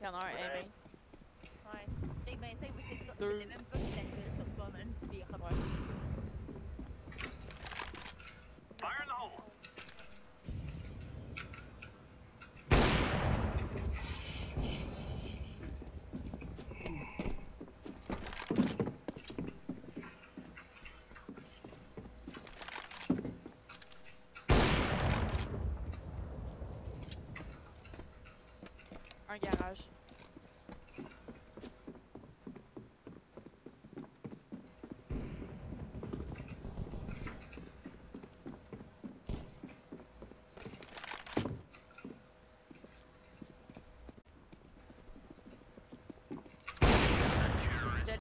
Il y en a un Ouais. aimé. Ouais. Eh ben, tu sais, c'est ça. C'est le Deux. même